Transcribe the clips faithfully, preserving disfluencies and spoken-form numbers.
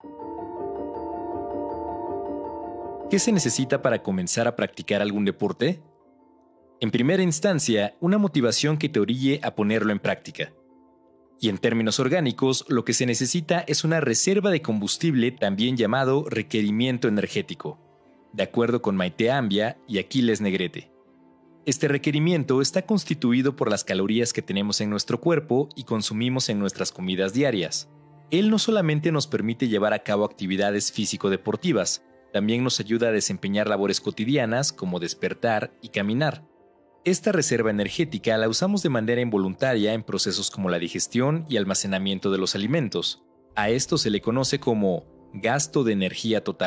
¿Qué se necesita para comenzar a practicar algún deporte? En primera instancia, una motivación que te orille a ponerlo en práctica. Y en términos orgánicos, lo que se necesita es una reserva de combustible, también llamado requerimiento energético, de acuerdo con Maite Ambia y Aquiles Negrete. Este requerimiento está constituido por las calorías que tenemos en nuestro cuerpo y consumimos en nuestras comidas diarias. Él no solamente nos permite llevar a cabo actividades físico-deportivas, también nos ayuda a desempeñar labores cotidianas como despertar y caminar. Esta reserva energética la usamos de manera involuntaria en procesos como la digestión y almacenamiento de los alimentos. A esto se le conoce como gasto de energía total.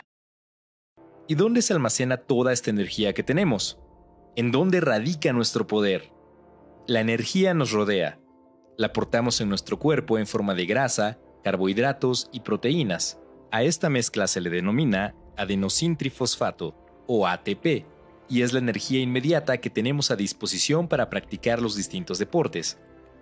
¿Y dónde se almacena toda esta energía que tenemos? ¿En dónde radica nuestro poder? La energía nos rodea. La portamos en nuestro cuerpo en forma de grasa, carbohidratos y proteínas. A esta mezcla se le denomina adenosintrifosfato o A T P. Y es la energía inmediata que tenemos a disposición para practicar los distintos deportes.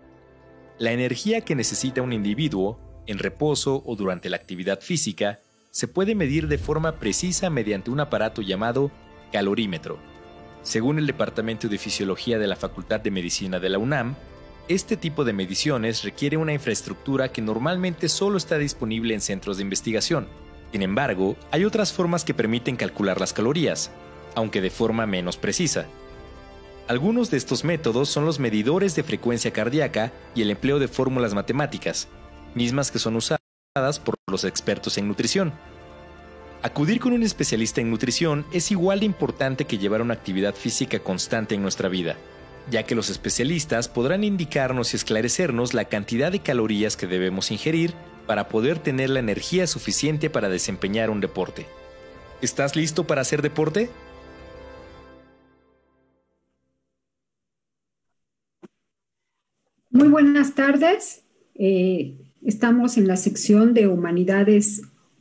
La energía que necesita un individuo, en reposo o durante la actividad física, se puede medir de forma precisa mediante un aparato llamado calorímetro. Según el Departamento de Fisiología de la Facultad de Medicina de la UNAM, este tipo de mediciones requiere una infraestructura que normalmente solo está disponible en centros de investigación. Sin embargo, hay otras formas que permiten calcular las calorías, aunque de forma menos precisa. Algunos de estos métodos son los medidores de frecuencia cardíaca y el empleo de fórmulas matemáticas, mismas que son usadas por los expertos en nutrición. Acudir con un especialista en nutrición es igual de importante que llevar una actividad física constante en nuestra vida, ya que los especialistas podrán indicarnos y esclarecernos la cantidad de calorías que debemos ingerir para poder tener la energía suficiente para desempeñar un deporte. ¿Estás listo para hacer deporte? Muy buenas tardes. Eh, estamos en la sección de Humanidades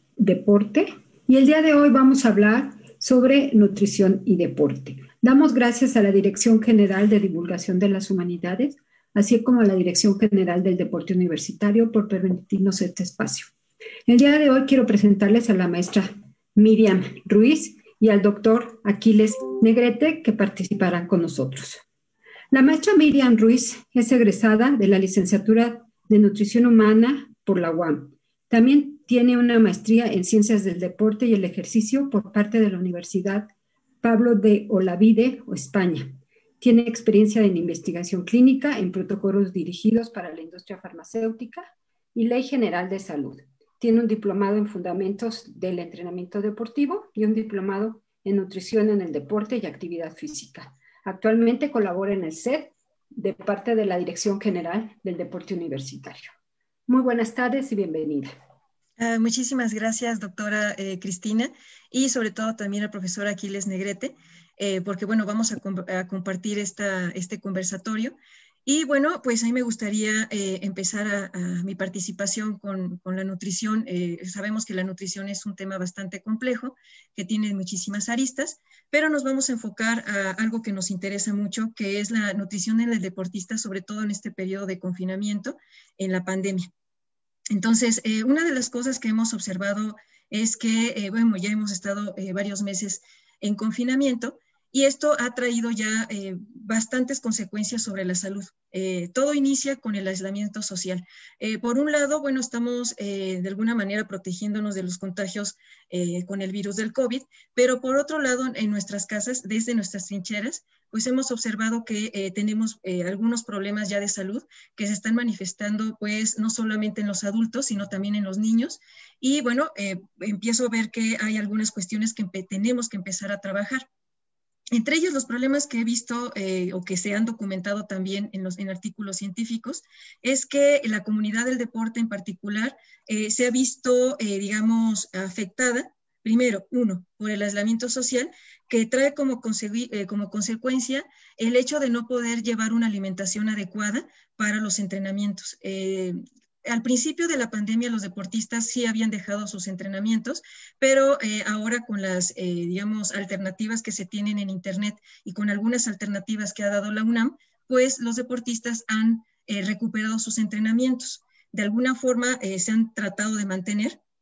Deporte y el día de hoy vamos a hablar sobre nutrición y deporte. Damos gracias a la Dirección General de Divulgación de las Humanidades, así como a la Dirección General del Deporte Universitario por permitirnos este espacio. El día de hoy quiero presentarles a la maestra Miriam Ruiz y al doctor Aquiles Negrete, que participarán con nosotros. La maestra Miriam Ruiz es egresada de la licenciatura de Nutrición Humana por la U A M. También tiene una maestría en Ciencias del Deporte y el Ejercicio por parte de la Universidad Pablo de Olavide, España. Tiene experiencia en investigación clínica, en protocolos dirigidos para la industria farmacéutica y Ley General de Salud. Tiene un diplomado en Fundamentos del Entrenamiento Deportivo y un diplomado en Nutrición en el Deporte y Actividad Física. Actualmente colabora en el C E D de parte de la Dirección General del Deporte Universitario. Muy buenas tardes y bienvenida. Uh, muchísimas gracias, doctora eh, Cristina, y sobre todo también al profesor Aquiles Negrete, eh, porque bueno, vamos a, comp a compartir esta, este conversatorio. Y bueno, pues a mí me gustaría eh, empezar a, a mi participación con, con la nutrición. Eh, sabemos que la nutrición es un tema bastante complejo, que tiene muchísimas aristas, pero nos vamos a enfocar a algo que nos interesa mucho, que es la nutrición en el deportista, sobre todo en este periodo de confinamiento, en la pandemia. Entonces, eh, una de las cosas que hemos observado es que, eh, bueno, ya hemos estado eh, varios meses en confinamiento, y esto ha traído ya eh, bastantes consecuencias sobre la salud. Eh, todo inicia con el aislamiento social. Eh, por un lado, bueno, estamos eh, de alguna manera protegiéndonos de los contagios eh, con el virus del COVID, pero por otro lado, en nuestras casas, desde nuestras trincheras, pues hemos observado que eh, tenemos eh, algunos problemas ya de salud que se están manifestando, pues, no solamente en los adultos, sino también en los niños. Y bueno, eh, empiezo a ver que hay algunas cuestiones que tenemos que empezar a trabajar. Entre ellos, los problemas que he visto eh, o que se han documentado también en, los, en artículos científicos es que la comunidad del deporte en particular eh, se ha visto, eh, digamos, afectada, primero, uno, por el aislamiento social, que trae como, eh, como consecuencia el hecho de no poder llevar una alimentación adecuada para los entrenamientos. Eh, Al principio de la pandemia los deportistas sí habían dejado sus entrenamientos, pero eh, ahora con las, eh, digamos, alternativas que se tienen en internet y con algunas alternativas que ha dado la UNAM, pues los deportistas han eh, recuperado sus entrenamientos. De alguna forma eh, se han tratado de mantener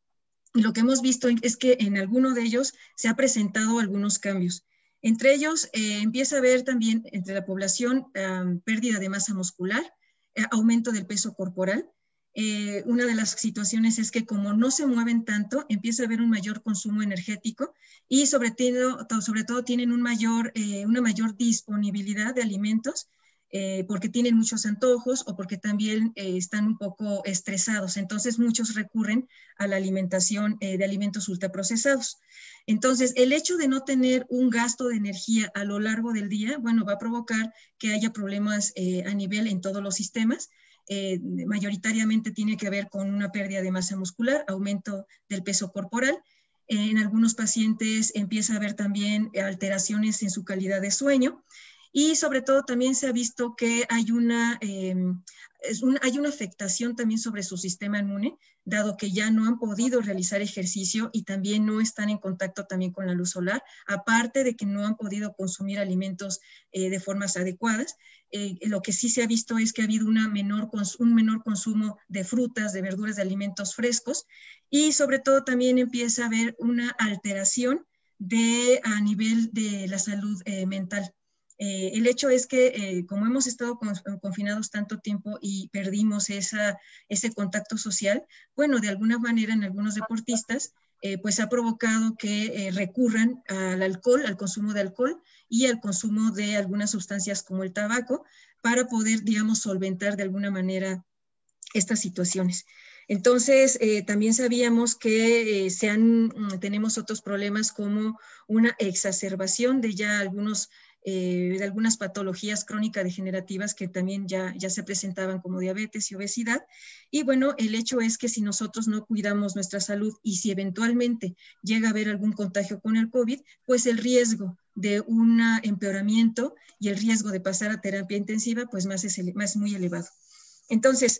y lo que hemos visto es que en alguno de ellos se ha presentado algunos cambios. Entre ellos eh, empieza a haber también entre la población um, pérdida de masa muscular, eh, aumento del peso corporal. Eh, una de las situaciones es que como no se mueven tanto, empieza a haber un mayor consumo energético y sobre todo, sobre todo tienen un mayor, eh, una mayor disponibilidad de alimentos eh, porque tienen muchos antojos o porque también eh, están un poco estresados. Entonces muchos recurren a la alimentación eh, de alimentos ultraprocesados. Entonces el hecho de no tener un gasto de energía a lo largo del día, bueno, va a provocar que haya problemas eh, a nivel en todos los sistemas. Eh, mayoritariamente tiene que ver con una pérdida de masa muscular, aumento del peso corporal. Eh, en algunos pacientes empieza a haber también alteraciones en su calidad de sueño y sobre todo también se ha visto que hay una, eh, es una, hay una afectación también sobre su sistema inmune, dado que ya no han podido realizar ejercicio y también no están en contacto también con la luz solar, aparte de que no han podido consumir alimentos eh, de formas adecuadas. Eh, lo que sí se ha visto es que ha habido una menor un menor consumo de frutas, de verduras, de alimentos frescos y sobre todo también empieza a haber una alteración de, a nivel de la salud eh, mental. Eh, el hecho es que eh, como hemos estado con, confinados tanto tiempo y perdimos esa, ese contacto social, bueno, de alguna manera en algunos deportistas, eh, pues ha provocado que eh, recurran al alcohol, al consumo de alcohol y al consumo de algunas sustancias como el tabaco para poder, digamos, solventar de alguna manera estas situaciones. Entonces, eh, también sabíamos que eh, se han, tenemos otros problemas como una exacerbación de ya algunos Eh, de algunas patologías crónicas degenerativas que también ya, ya se presentaban como diabetes y obesidad. Y bueno, el hecho es que si nosotros no cuidamos nuestra salud y si eventualmente llega a haber algún contagio con el COVID, pues el riesgo de un empeoramiento y el riesgo de pasar a terapia intensiva, pues más es, más muy elevado. Entonces,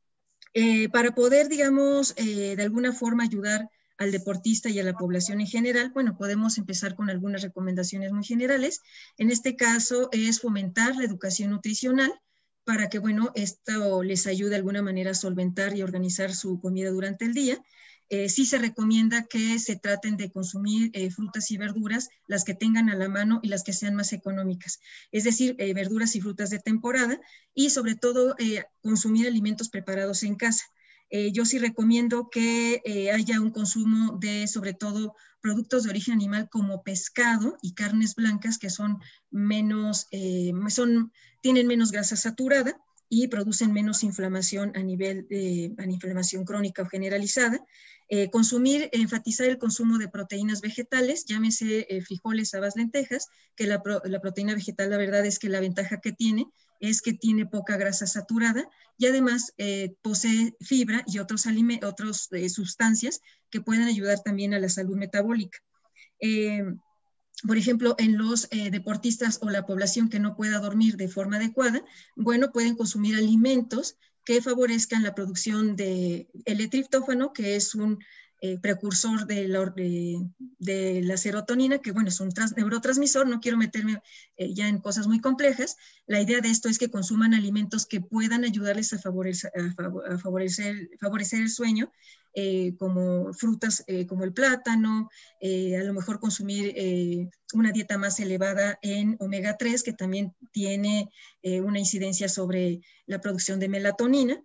eh, para poder, digamos, eh, de alguna forma ayudar al deportista y a la población en general, bueno, podemos empezar con algunas recomendaciones muy generales. En este caso es fomentar la educación nutricional para que, bueno, esto les ayude de alguna manera a solventar y organizar su comida durante el día. Eh, sí se recomienda que se traten de consumir eh, frutas y verduras, las que tengan a la mano y las que sean más económicas, es decir, eh, verduras y frutas de temporada y sobre todo eh, consumir alimentos preparados en casa. Eh, yo sí recomiendo que eh, haya un consumo de, sobre todo, productos de origen animal como pescado y carnes blancas que son menos, eh, son, tienen menos grasa saturada y producen menos inflamación a nivel de a inflamación crónica o generalizada. Eh, consumir, enfatizar el consumo de proteínas vegetales, llámese eh, frijoles, habas, lentejas, que la, pro, la proteína vegetal, la verdad es que la ventaja que tiene es que tiene poca grasa saturada y además eh, posee fibra y otros otras eh, sustancias que pueden ayudar también a la salud metabólica. Eh, por ejemplo, en los eh, deportistas o la población que no pueda dormir de forma adecuada, bueno, pueden consumir alimentos que favorezcan la producción de el triptófano, que es un eh, precursor de la, de, de la serotonina, que bueno, es un trans, neurotransmisor, no quiero meterme eh, ya en cosas muy complejas. La idea de esto es que consuman alimentos que puedan ayudarles a favorecer, a favorecer, favorecer el sueño, eh, como frutas eh, como el plátano, eh, a lo mejor consumir eh, una dieta más elevada en omega tres, que también tiene eh, una incidencia sobre la producción de melatonina,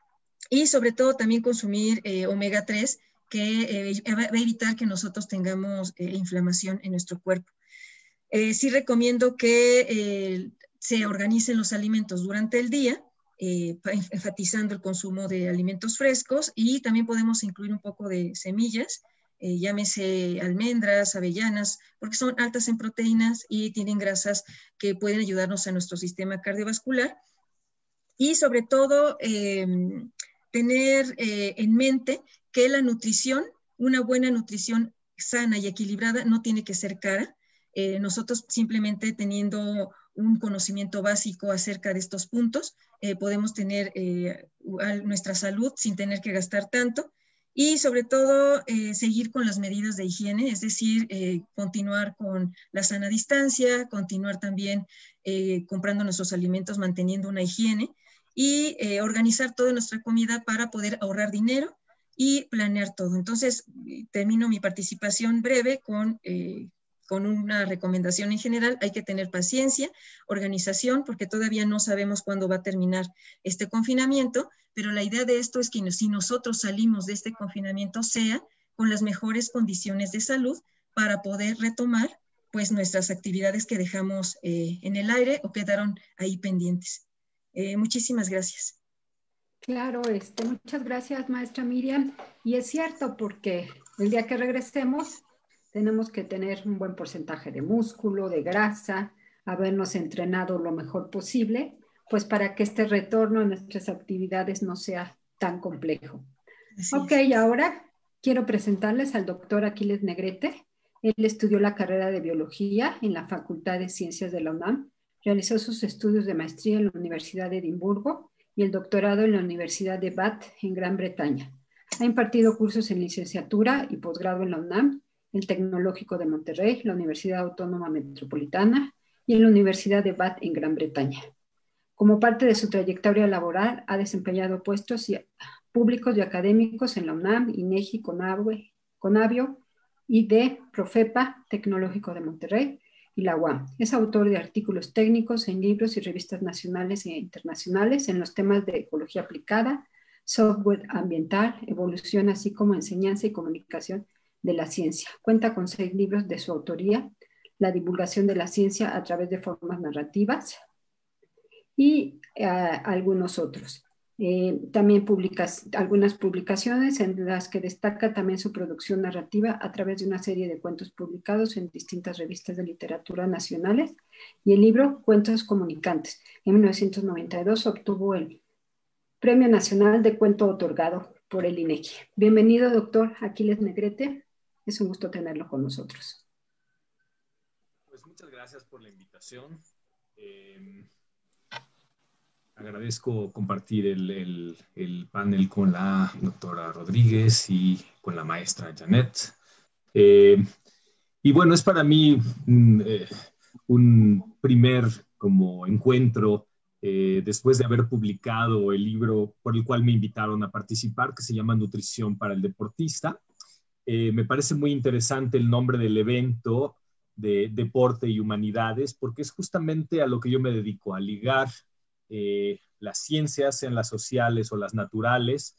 y sobre todo también consumir eh, omega tres, que eh, va a evitar que nosotros tengamos eh, inflamación en nuestro cuerpo. Eh, sí recomiendo que eh, se organicen los alimentos durante el día, eh, enfatizando el consumo de alimentos frescos, y también podemos incluir un poco de semillas, eh, llámese almendras, avellanas, porque son altas en proteínas y tienen grasas que pueden ayudarnos a nuestro sistema cardiovascular. Y sobre todo, eh, tener eh, en mente que la nutrición, una buena nutrición sana y equilibrada, no tiene que ser cara. Eh, nosotros simplemente teniendo un conocimiento básico acerca de estos puntos, eh, podemos tener eh, nuestra salud sin tener que gastar tanto. Y sobre todo, eh, seguir con las medidas de higiene, es decir, eh, continuar con la sana distancia, continuar también eh, comprando nuestros alimentos, manteniendo una higiene, y eh, organizar toda nuestra comida para poder ahorrar dinero y planear todo. Entonces, termino mi participación breve con, eh, con una recomendación en general. Hay que tener paciencia, organización, porque todavía no sabemos cuándo va a terminar este confinamiento, pero la idea de esto es que si nosotros salimos de este confinamiento sea con las mejores condiciones de salud para poder retomar pues nuestras actividades que dejamos eh, en el aire o quedaron ahí pendientes. Eh, muchísimas gracias. Claro, este, muchas gracias, maestra Miriam. Y es cierto, porque el día que regresemos tenemos que tener un buen porcentaje de músculo, de grasa, habernos entrenado lo mejor posible, pues para que este retorno a nuestras actividades no sea tan complejo. Así Ok, es. ahora quiero presentarles al doctor Aquiles Negrete. Él estudió la carrera de Biología en la Facultad de Ciencias de la UNAM, realizó sus estudios de maestría en la Universidad de Edimburgo y el doctorado en la Universidad de Bath en Gran Bretaña. Ha impartido cursos en licenciatura y posgrado en la UNAM, el Tecnológico de Monterrey, la Universidad Autónoma Metropolitana y en la Universidad de Bath en Gran Bretaña. Como parte de su trayectoria laboral, ha desempeñado puestos públicos y académicos en la UNAM, INEGI, CONAVE, CONAVIO, I D E, Profepa, Tecnológico de Monterrey y la U A M. Es autor de artículos técnicos en libros y revistas nacionales e internacionales en los temas de ecología aplicada, software ambiental, evolución, así como enseñanza y comunicación de la ciencia. Cuenta con seis libros de su autoría, la divulgación de la ciencia a través de formas narrativas y uh, algunos otros. Eh, también publicas algunas publicaciones en las que destaca también su producción narrativa a través de una serie de cuentos publicados en distintas revistas de literatura nacionales y el libro Cuentos Comunicantes. En mil novecientos noventa y dos obtuvo el Premio Nacional de Cuento otorgado por el INEGI. Bienvenido, doctor Aquiles Negrete. Es un gusto tenerlo con nosotros. Pues muchas gracias por la invitación. Eh... Agradezco compartir el, el, el panel con la doctora Rodríguez y con la maestra Janet. Eh, y bueno, es para mí un, eh, un primer como encuentro eh, después de haber publicado el libro por el cual me invitaron a participar, que se llama Nutrición para el Deportista. Eh, me parece muy interesante el nombre del evento de Deporte y Humanidades, porque es justamente a lo que yo me dedico, a ligar Eh, las ciencias, sean las sociales o las naturales,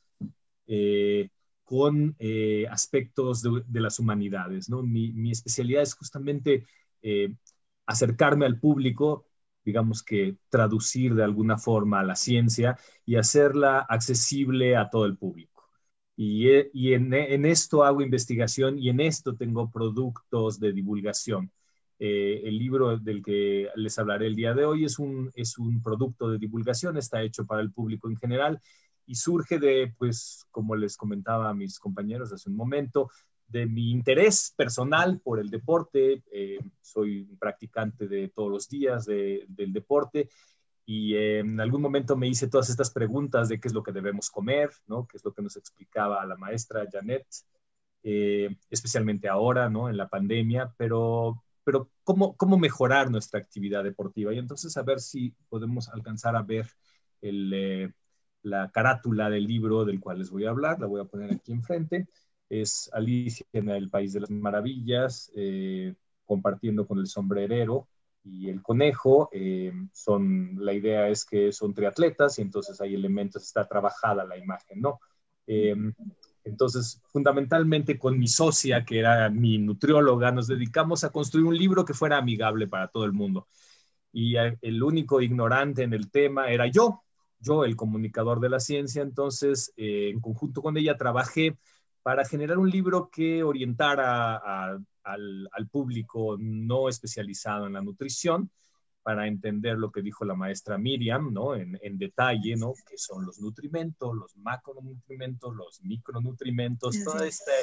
eh, con eh, aspectos de, de las humanidades, ¿no? Mi, mi especialidad es justamente eh, acercarme al público, digamos que traducir de alguna forma a la ciencia y hacerla accesible a todo el público. Y, y en, en esto hago investigación y en esto tengo productos de divulgación. Eh, el libro del que les hablaré el día de hoy es un, es un producto de divulgación, está hecho para el público en general y surge de, pues, como les comentaba a mis compañeros hace un momento, de mi interés personal por el deporte. Eh, soy un practicante de todos los días de, del deporte y eh, en algún momento me hice todas estas preguntas de qué es lo que debemos comer, ¿no? Qué es lo que nos explicaba la maestra Janet, eh, especialmente ahora, ¿no? En la pandemia, pero... pero ¿cómo, cómo mejorar nuestra actividad deportiva? Y entonces a ver si podemos alcanzar a ver el, eh, la carátula del libro del cual les voy a hablar. La voy a poner aquí enfrente. Es Alicia en el País de las Maravillas, eh, compartiendo con el sombrerero y el conejo. Eh, son, la idea es que son triatletas y entonces hay elementos, está trabajada la imagen, ¿no? Eh, Entonces, fundamentalmente con mi socia, que era mi nutrióloga, nos dedicamos a construir un libro que fuera amigable para todo el mundo. Y el único ignorante en el tema era yo, yo el comunicador de la ciencia. Entonces, eh, en conjunto con ella, trabajé para generar un libro que orientara a, al, al público no especializado en la nutrición, para entender lo que dijo la maestra Miriam, ¿no? En, en detalle, ¿no? ¿Qué son los nutrimentos, los macronutrimentos, los micronutrimentos, sí, todo este,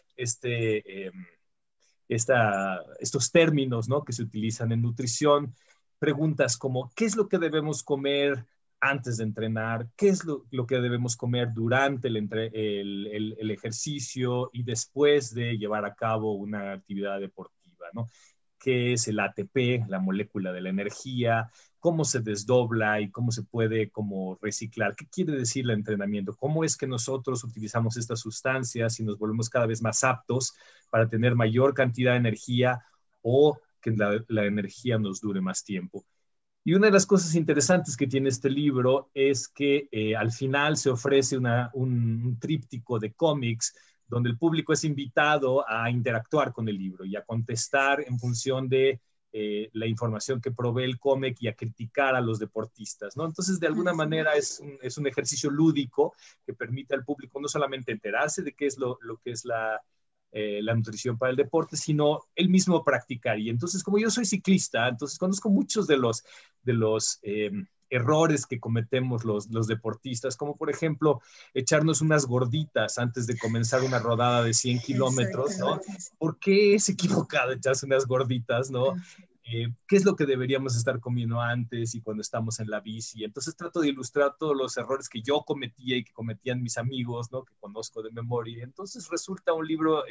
este, eh, esta, estos términos, ¿no? Que se utilizan en nutrición. Preguntas como, ¿qué es lo que debemos comer antes de entrenar? ¿Qué es lo, lo que debemos comer durante el, entre, el, el, el ejercicio y después de llevar a cabo una actividad deportiva, ¿no? ¿Qué es el A T P, la molécula de la energía? cómo se desdobla y cómo se puede como reciclar. ¿Qué quiere decir el entrenamiento? ¿Cómo es que nosotros utilizamos estas sustancias y nos volvemos cada vez más aptos para tener mayor cantidad de energía o que la, la energía nos dure más tiempo? Y una de las cosas interesantes que tiene este libro es que eh, al final se ofrece una, un, un tríptico de cómics donde el público es invitado a interactuar con el libro y a contestar en función de Eh, la información que provee el cómic y a criticar a los deportistas, ¿no? Entonces, de alguna manera es un, es un ejercicio lúdico que permite al público no solamente enterarse de qué es lo, lo que es la, eh, la nutrición para el deporte, sino él mismo practicar. Y entonces, como yo soy ciclista, entonces conozco muchos de los, de los eh, errores que cometemos los, los deportistas, como por ejemplo, echarnos unas gorditas antes de comenzar una rodada de cien kilómetros, ¿no? ¿Por qué es equivocado echarse unas gorditas, no? Eh, ¿Qué es lo que deberíamos estar comiendo antes y cuando estamos en la bici? Entonces trato de ilustrar todos los errores que yo cometía y que cometían mis amigos, ¿no? Que conozco de memoria. Entonces resulta un libro,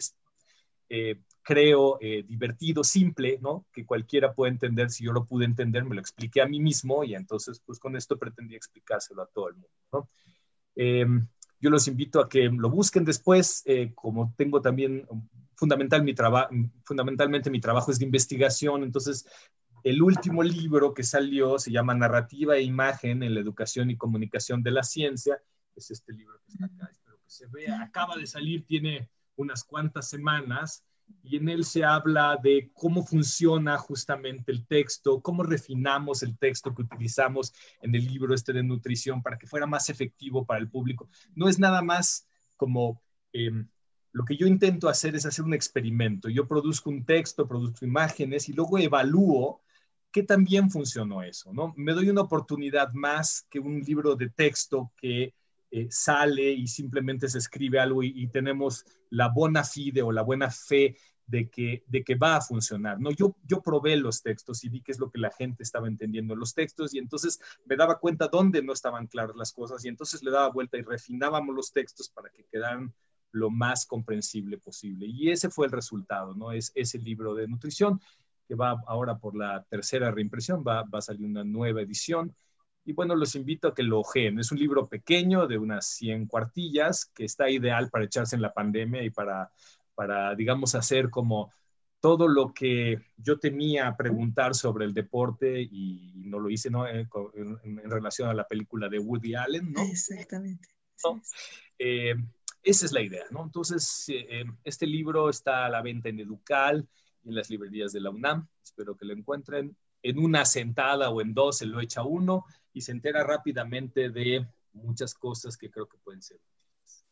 eh, creo, eh, divertido, simple, ¿no? Que cualquiera puede entender. Si yo lo pude entender, me lo expliqué a mí mismo y entonces pues con esto pretendía explicárselo a todo el mundo, ¿no? Eh, yo los invito a que lo busquen después, eh, como tengo también fundamental mi fundamentalmente mi trabajo es de investigación, entonces el último libro que salió se llama Narrativa e Imagen en la Educación y Comunicación de la Ciencia, es este libro que está acá, espero que se vea, acaba de salir, tiene unas cuantas semanas, y en él se habla de cómo funciona justamente el texto, cómo refinamos el texto que utilizamos en el libro este de nutrición para que fuera más efectivo para el público. No es nada más como, eh, lo que yo intento hacer es hacer un experimento. Yo produzco un texto, produzco imágenes y luego evalúo qué tan bien funcionó eso, ¿no? Me doy una oportunidad más que un libro de texto que Eh, sale y simplemente se escribe algo y, y tenemos la bona fide o la buena fe de que, de que va a funcionar, ¿no? Yo, yo probé los textos y vi qué es lo que la gente estaba entendiendo en los textos y entonces me daba cuenta dónde no estaban claras las cosas y entonces le daba vuelta y refinábamos los textos para que quedaran lo más comprensible posible. Y ese fue el resultado, ¿no? Es ese libro de nutrición que va ahora por la tercera reimpresión, va, va a salir una nueva edición. Y bueno, los invito a que lo ojeen. Es un libro pequeño de unas cien cuartillas que está ideal para echarse en la pandemia y para, para, digamos, hacer como todo lo que yo temía preguntar sobre el deporte y no lo hice, ¿no? En, en, en relación a la película de Woody Allen, ¿no? Exactamente. ¿No? Eh, esa es la idea, ¿no? Entonces, eh, este libro está a la venta en Educal y en las librerías de la UNAM. Espero que lo encuentren. En una sentada o en dos se lo echa uno y se entera rápidamente de muchas cosas que creo que pueden ser útiles.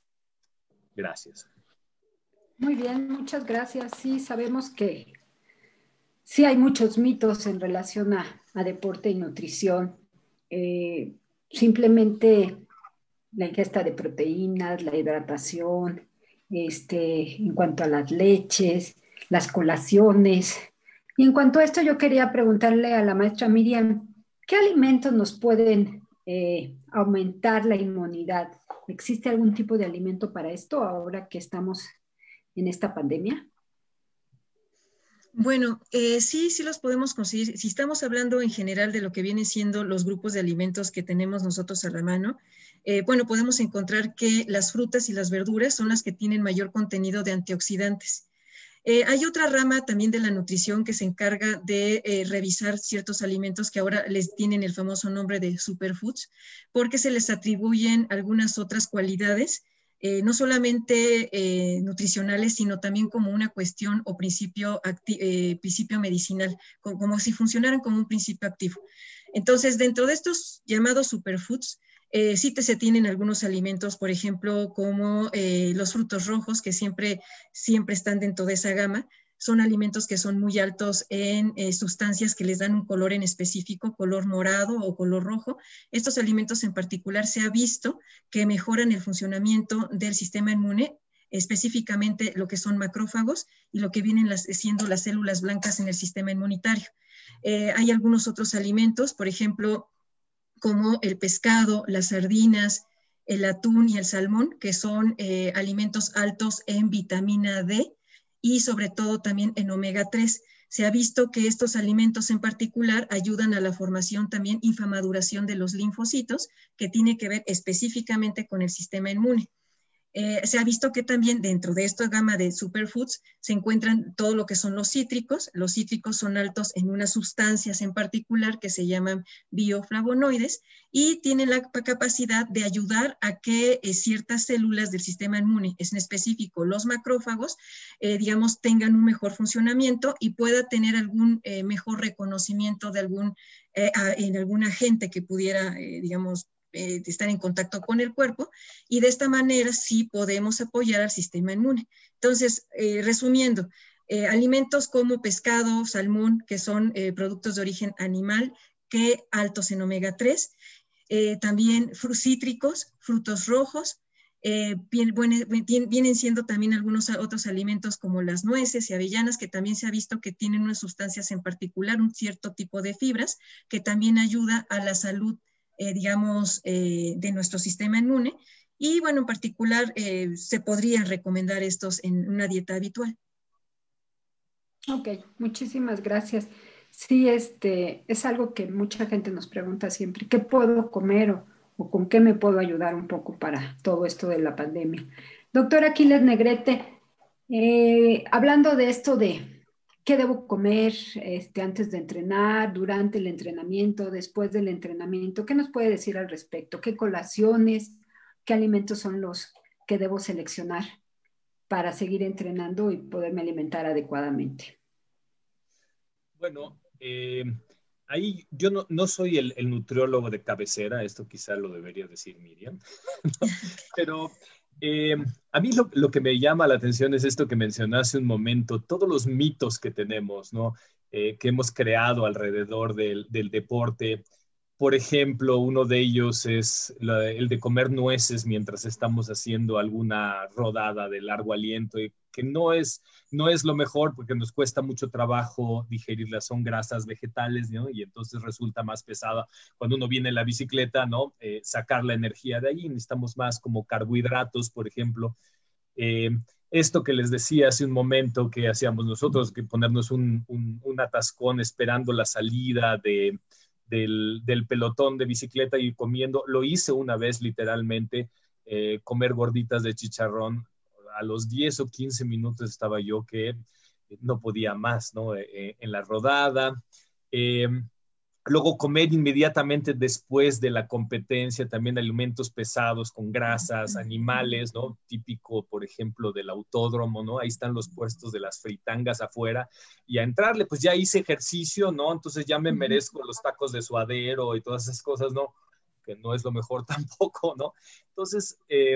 Gracias. Muy bien, muchas gracias. Sí, sabemos que sí hay muchos mitos en relación a, a deporte y nutrición. Eh, simplemente la ingesta de proteínas, la hidratación, este, en cuanto a las leches, las colaciones. Y en cuanto a esto, yo quería preguntarle a la maestra Miriam, ¿qué alimentos nos pueden eh, aumentar la inmunidad? ¿Existe algún tipo de alimento para esto ahora que estamos en esta pandemia? Bueno, eh, sí, sí los podemos conseguir. Si estamos hablando en general de lo que vienen siendo los grupos de alimentos que tenemos nosotros a la mano, eh, bueno, podemos encontrar que las frutas y las verduras son las que tienen mayor contenido de antioxidantes. Eh, hay otra rama también de la nutrición que se encarga de eh, revisar ciertos alimentos que ahora les tienen el famoso nombre de superfoods, porque se les atribuyen algunas otras cualidades, eh, no solamente eh, nutricionales, sino también como una cuestión o principio, eh, principio medicinal, como, como si funcionaran como un principio activo. Entonces, dentro de estos llamados superfoods, Eh, sí te, se tienen algunos alimentos, por ejemplo, como eh, los frutos rojos, que siempre, siempre están dentro de esa gama. Son alimentos que son muy altos en eh, sustancias que les dan un color en específico, color morado o color rojo. Estos alimentos en particular se ha visto que mejoran el funcionamiento del sistema inmune, específicamente lo que son macrófagos y lo que vienen las, siendo las células blancas en el sistema inmunitario. Eh, hay algunos otros alimentos, por ejemplo, como el pescado, las sardinas, el atún y el salmón, que son eh, alimentos altos en vitamina D y sobre todo también en omega tres. Se ha visto que estos alimentos en particular ayudan a la formación también, inframaduración de los linfocitos, que tiene que ver específicamente con el sistema inmune. Eh, se ha visto que también dentro de esta gama de superfoods se encuentran todo lo que son los cítricos. Los cítricos son altos en unas sustancias en particular que se llaman bioflavonoides y tienen la capacidad de ayudar a que eh, ciertas células del sistema inmune, en específico los macrófagos, eh, digamos, tengan un mejor funcionamiento y pueda tener algún eh, mejor reconocimiento de algún, eh, a, en algún agente que pudiera, eh, digamos, Eh, de estar en contacto con el cuerpo, y de esta manera sí podemos apoyar al sistema inmune. Entonces, eh, resumiendo, eh, alimentos como pescado, salmón, que son eh, productos de origen animal, que altos en omega tres, eh, también cítricos, frutos rojos, eh, bien, bueno, vienen siendo también algunos otros alimentos como las nueces y avellanas, que también se ha visto que tienen unas sustancias en particular, un cierto tipo de fibras, que también ayuda a la salud Eh, digamos, eh, de nuestro sistema inmune. Y bueno, en particular, eh, se podrían recomendar estos en una dieta habitual. Ok, muchísimas gracias. Sí, este, es algo que mucha gente nos pregunta siempre, ¿qué puedo comer o, o con qué me puedo ayudar un poco para todo esto de la pandemia? Doctora Aquiles Negrete, eh, hablando de esto de qué debo comer este, antes de entrenar, durante el entrenamiento, después del entrenamiento, ¿qué nos puede decir al respecto? ¿Qué colaciones, qué alimentos son los que debo seleccionar para seguir entrenando y poderme alimentar adecuadamente? Bueno, eh, ahí yo no, no soy el, el nutriólogo de cabecera, esto quizá lo debería decir Miriam, ¿no? Pero eh, a mí lo, lo que me llama la atención es esto que mencioné hace un momento, todos los mitos que tenemos, ¿no? Eh, que hemos creado alrededor del, del deporte. Por ejemplo, uno de ellos es la, el de comer nueces mientras estamos haciendo alguna rodada de largo aliento, y que no es, no es lo mejor porque nos cuesta mucho trabajo digerirlas, son grasas vegetales, ¿no? Y entonces resulta más pesada cuando uno viene en la bicicleta, ¿no? Eh, sacar la energía de ahí. Necesitamos más como carbohidratos, por ejemplo. Eh, esto que les decía hace un momento que hacíamos nosotros, que ponernos un, un, un atascón esperando la salida de del, del pelotón de bicicleta y comiendo, lo hice una vez literalmente, eh, comer gorditas de chicharrón. A los diez o quince minutos estaba yo que no podía más, ¿no? Eh, en la rodada. Eh, Luego comer inmediatamente después de la competencia, también alimentos pesados con grasas, animales, ¿no? Típico, por ejemplo, del autódromo, ¿no? Ahí están los puestos de las fritangas afuera y a entrarle, pues ya hice ejercicio, ¿no? Entonces ya me merezco los tacos de suadero y todas esas cosas, ¿no? Que no es lo mejor tampoco, ¿no? Entonces, eh,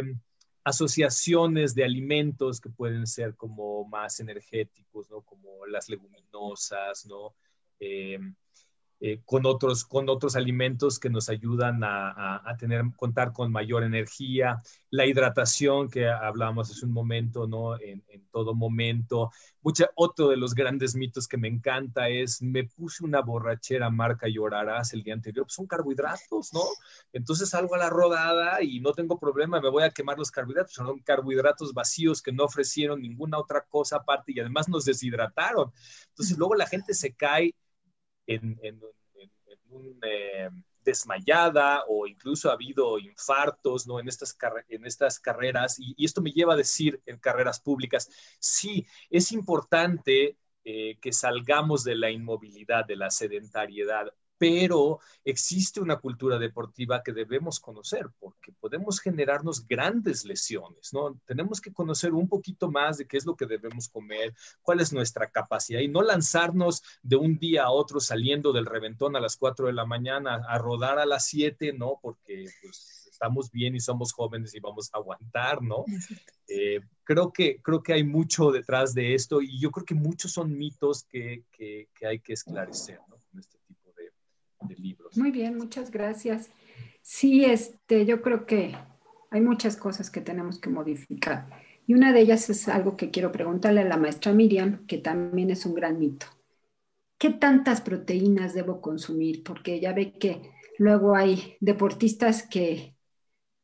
asociaciones de alimentos que pueden ser como más energéticos, ¿no? Como las leguminosas, ¿no? Eh, eh, con, otros, con otros alimentos que nos ayudan a, a, a tener, contar con mayor energía, la hidratación que hablábamos hace un momento, ¿no? En, en todo momento. Mucha, otro de los grandes mitos que me encanta es, me puse una borrachera marca Llorarás el día anterior, pues son carbohidratos, ¿no? Entonces salgo a la rodada y no tengo problema, me voy a quemar los carbohidratos, son carbohidratos vacíos que no ofrecieron ninguna otra cosa aparte y además nos deshidrataron. Entonces luego la gente se cae En, en, en, en un eh, desmayada, o incluso ha habido infartos, ¿no? En estas, en estas carreras, y, y esto me lleva a decir en carreras públicas, sí, es importante eh, que salgamos de la inmovilidad, de la sedentariedad, pero existe una cultura deportiva que debemos conocer, porque podemos generarnos grandes lesiones, ¿no? Tenemos que conocer un poquito más de qué es lo que debemos comer, cuál es nuestra capacidad, y no lanzarnos de un día a otro saliendo del reventón a las cuatro de la mañana a rodar a las siete, ¿no? Porque pues estamos bien y somos jóvenes y vamos a aguantar, ¿no? Eh, creo que, creo que hay mucho detrás de esto, y yo creo que muchos son mitos que, que, que hay que esclarecer, ¿no? Con este tipo de de libros. Muy bien, muchas gracias. Sí, este, yo creo que hay muchas cosas que tenemos que modificar. Y una de ellas es algo que quiero preguntarle a la maestra Miriam, que también es un gran mito. ¿Qué tantas proteínas debo consumir? Porque ya ve que luego hay deportistas que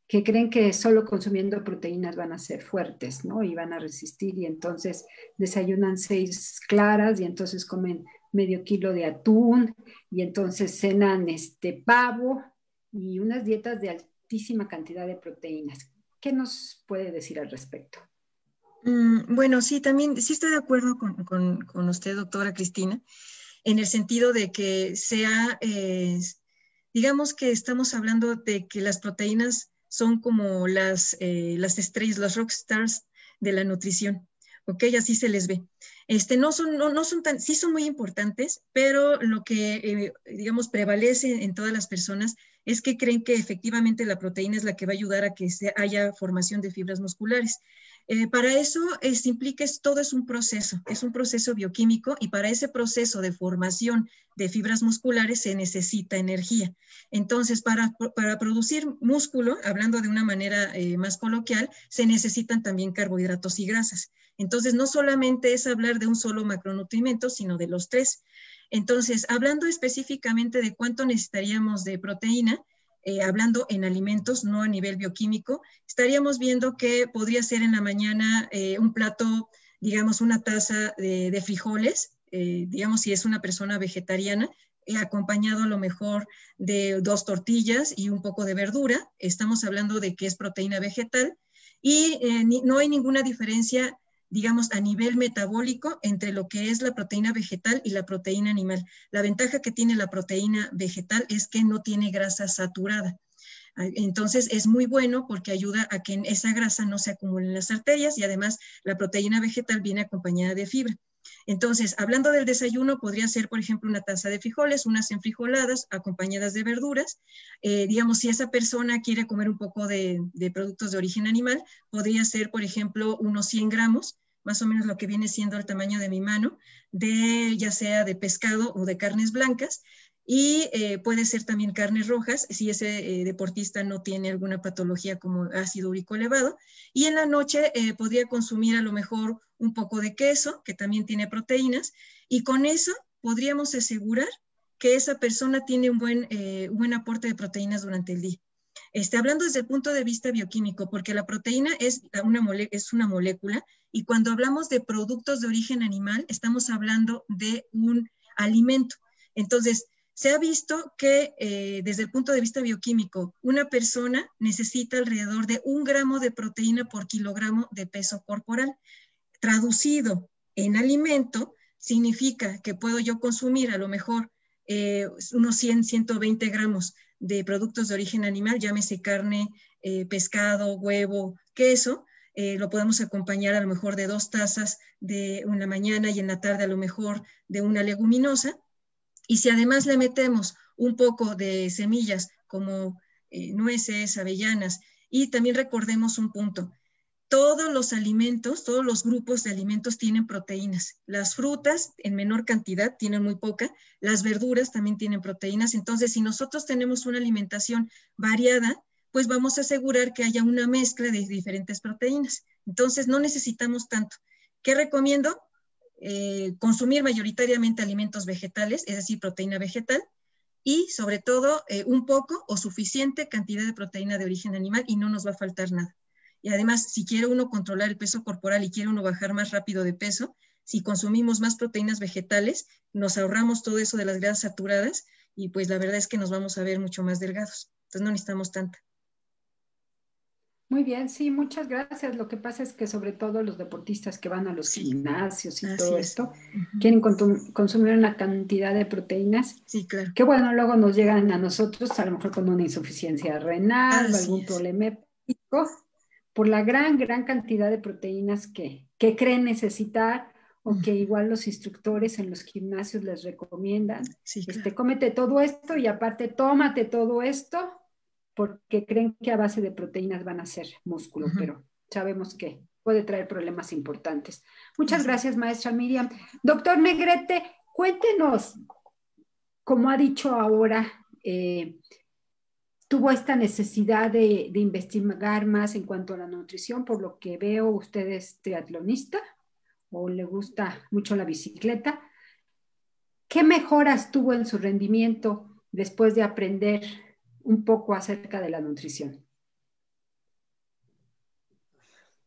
que creen que solo consumiendo proteínas van a ser fuertes, ¿no? Y van a resistir, y entonces desayunan seis claras y entonces comen medio kilo de atún y entonces cenan este pavo y unas dietas de altísima cantidad de proteínas. ¿Qué nos puede decir al respecto? Mm, bueno, sí, también sí estoy de acuerdo con, con, con usted, doctora Cristina, en el sentido de que sea, eh, digamos que estamos hablando de que las proteínas son como las, eh, las estrellas, las rock stars de la nutrición, ¿ok? Así se les ve. Este, no son, no, no son tan, sí son muy importantes, pero lo que, eh, digamos, prevalece en todas las personas es que creen que efectivamente la proteína es la que va a ayudar a que se haya formación de fibras musculares. Eh, para eso es, implica, es, todo es un proceso, es un proceso bioquímico, y para ese proceso de formación de fibras musculares se necesita energía. Entonces, para, para producir músculo, hablando de una manera eh, más coloquial, se necesitan también carbohidratos y grasas. Entonces, no solamente es hablar de un solo macronutrimento, sino de los tres. Entonces, hablando específicamente de cuánto necesitaríamos de proteína, Eh, hablando en alimentos, no a nivel bioquímico, estaríamos viendo que podría ser en la mañana eh, un plato, digamos, una taza de, de frijoles, eh, digamos, si es una persona vegetariana, eh, acompañado a lo mejor de dos tortillas y un poco de verdura. Estamos hablando de que es proteína vegetal, y eh, ni, no hay ninguna diferencia, digamos, a nivel metabólico entre lo que es la proteína vegetal y la proteína animal. La ventaja que tiene la proteína vegetal es que no tiene grasa saturada. Entonces es muy bueno porque ayuda a que esa grasa no se acumule en las arterias, y además la proteína vegetal viene acompañada de fibra. Entonces, hablando del desayuno, podría ser, por ejemplo, una taza de frijoles, unas enfrijoladas acompañadas de verduras. Eh, digamos, si esa persona quiere comer un poco de, de productos de origen animal, podría ser, por ejemplo, unos cien gramos, más o menos lo que viene siendo el tamaño de mi mano, de ya sea de pescado o de carnes blancas. Y eh, puede ser también carnes rojas, si ese eh, deportista no tiene alguna patología como ácido úrico elevado. Y en la noche eh, podría consumir a lo mejor un poco de queso, que también tiene proteínas, y con eso podríamos asegurar que esa persona tiene un buen, eh, un buen aporte de proteínas durante el día. Este, hablando desde el punto de vista bioquímico, porque la proteína es una, mole, es una molécula, y cuando hablamos de productos de origen animal, estamos hablando de un alimento. Entonces, se ha visto que eh, desde el punto de vista bioquímico, una persona necesita alrededor de un gramo de proteína por kilogramo de peso corporal. Traducido en alimento, significa que puedo yo consumir a lo mejor eh, unos cien, ciento veinte gramos de productos de origen animal, llámese carne, eh, pescado, huevo, queso. Eh, lo podemos acompañar a lo mejor de dos tazas de una mañana, y en la tarde a lo mejor de una leguminosa. Y si además le metemos un poco de semillas como eh, nueces, avellanas, y también recordemos un punto: todos los alimentos, todos los grupos de alimentos tienen proteínas. Las frutas en menor cantidad tienen muy poca, las verduras también tienen proteínas. Entonces, si nosotros tenemos una alimentación variada, pues vamos a asegurar que haya una mezcla de diferentes proteínas. Entonces, no necesitamos tanto. ¿Qué recomiendo? Eh, consumir mayoritariamente alimentos vegetales, es decir, proteína vegetal, y sobre todo eh, un poco o suficiente cantidad de proteína de origen animal, y no nos va a faltar nada. Y además, si quiere uno controlar el peso corporal y quiere uno bajar más rápido de peso, si consumimos más proteínas vegetales, nos ahorramos todo eso de las grasas saturadas, y pues la verdad es que nos vamos a ver mucho más delgados. Entonces no necesitamos tanta. Muy bien, sí, muchas gracias. Lo que pasa es que sobre todo los deportistas que van a los Sí, gimnasios y así todo es. esto, Uh-huh. quieren consum- consumir una cantidad de proteínas. Sí, claro. Que bueno, luego nos llegan a nosotros a lo mejor con una insuficiencia renal o Así algún es. problema hepático, por la gran, gran cantidad de proteínas que, que creen necesitar, o que igual los instructores en los gimnasios les recomiendan. Sí, claro. Este, cómete todo esto y aparte tómate todo esto, porque creen que a base de proteínas van a hacer músculo, uh-huh. Pero sabemos que puede traer problemas importantes. Muchas Así. Gracias, maestra Miriam. Doctor Negrete, cuéntenos, como ha dicho ahora, eh, tuvo esta necesidad de, de investigar más en cuanto a la nutrición. Por lo que veo, usted es triatlonista o le gusta mucho la bicicleta. ¿Qué mejoras tuvo en su rendimiento después de aprender un poco acerca de la nutrición?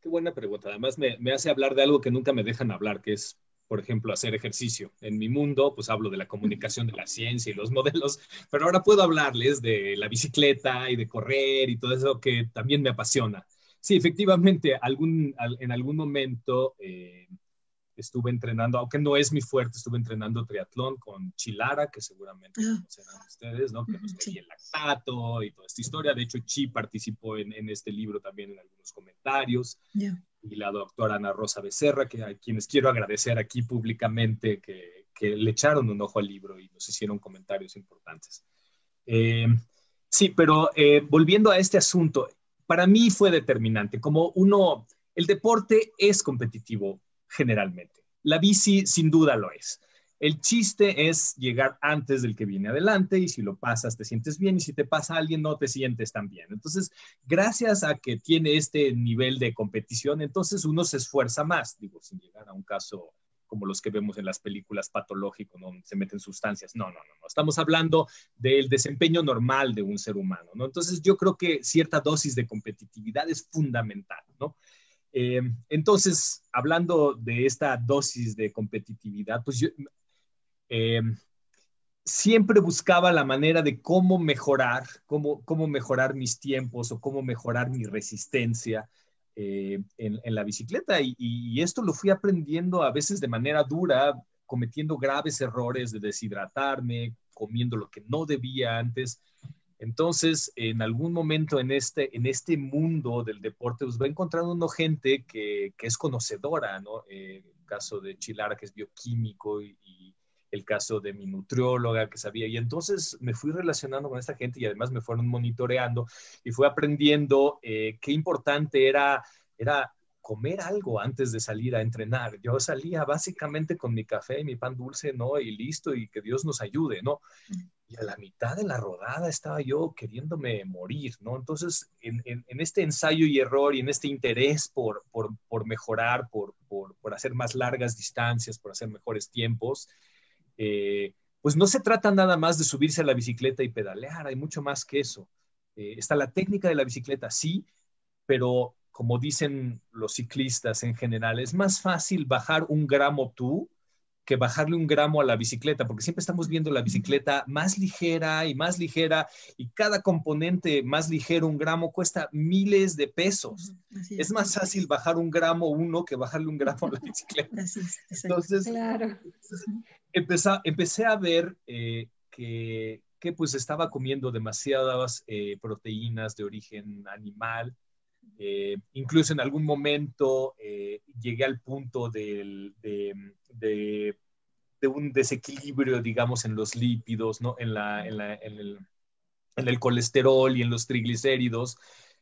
qué buena pregunta. Además, me, me hace hablar de algo que nunca me dejan hablar, que es, por ejemplo, hacer ejercicio. En mi mundo, pues hablo de la comunicación, de la ciencia y los modelos, pero ahora puedo hablarles de la bicicleta y de correr y todo eso que también me apasiona. Sí, efectivamente, algún, en algún momento eh, estuve entrenando, aunque no es mi fuerte, estuve entrenando triatlón con Chilara, que seguramente Ah. conocerán ustedes, ¿no? Que nos Sí. medía el lactato y toda esta historia. De hecho, Chi participó en, en este libro también en algunos comentarios. Yeah. Y la doctora Ana Rosa Becerra, que a quienes quiero agradecer aquí públicamente que, que le echaron un ojo al libro y nos hicieron comentarios importantes. Eh, sí, pero eh, volviendo a este asunto, para mí fue determinante. Como uno, el deporte es competitivo generalmente. La bici sin duda lo es. El chiste es llegar antes del que viene adelante y si lo pasas te sientes bien y si te pasa a alguien no te sientes tan bien. Entonces, gracias a que tiene este nivel de competición, entonces uno se esfuerza más, digo, sin llegar a un caso como los que vemos en las películas patológicos, ¿no? Se meten sustancias. No, no, no, no. Estamos hablando del desempeño normal de un ser humano, ¿no? Entonces, yo creo que cierta dosis de competitividad es fundamental, ¿no? Eh, entonces, hablando de esta dosis de competitividad, pues yo eh, siempre buscaba la manera de cómo mejorar, cómo, cómo mejorar mis tiempos o cómo mejorar mi resistencia eh, en, en la bicicleta. Y, y esto lo fui aprendiendo a veces de manera dura, cometiendo graves errores de deshidratarme, comiendo lo que no debía antes. Entonces, en algún momento en este, en este mundo del deporte, pues va encontrando uno gente que, que es conocedora, ¿no? Eh, el caso de Chilara, que es bioquímico, y, y el caso de mi nutrióloga, que sabía. Y entonces me fui relacionando con esta gente y además me fueron monitoreando y fui aprendiendo eh, qué importante era, era comer algo antes de salir a entrenar. Yo salía básicamente con mi café y mi pan dulce, ¿no? Y listo, y que Dios nos ayude, ¿no? Y a la mitad de la rodada estaba yo queriéndome morir, ¿no? Entonces, en, en, en este ensayo y error y en este interés por, por, por mejorar, por, por, por hacer más largas distancias, por hacer mejores tiempos, eh, pues no se trata nada más de subirse a la bicicleta y pedalear, hay mucho más que eso. Eh, está la técnica de la bicicleta, sí, pero como dicen los ciclistas en general, es más fácil bajar un gramo tú que bajarle un gramo a la bicicleta, porque siempre estamos viendo la bicicleta más ligera y más ligera, y cada componente más ligero, un gramo, cuesta miles de pesos. Así es. Es más fácil bajar un gramo uno que bajarle un gramo a la bicicleta. Así es, entonces, claro. empecé, empecé a ver eh, que, que pues estaba comiendo demasiadas eh, proteínas de origen animal. Eh, incluso en algún momento eh, llegué al punto del, de, de, de un desequilibrio, digamos, en los lípidos, ¿no? en, la, en, la, en, el, en el colesterol y en los triglicéridos.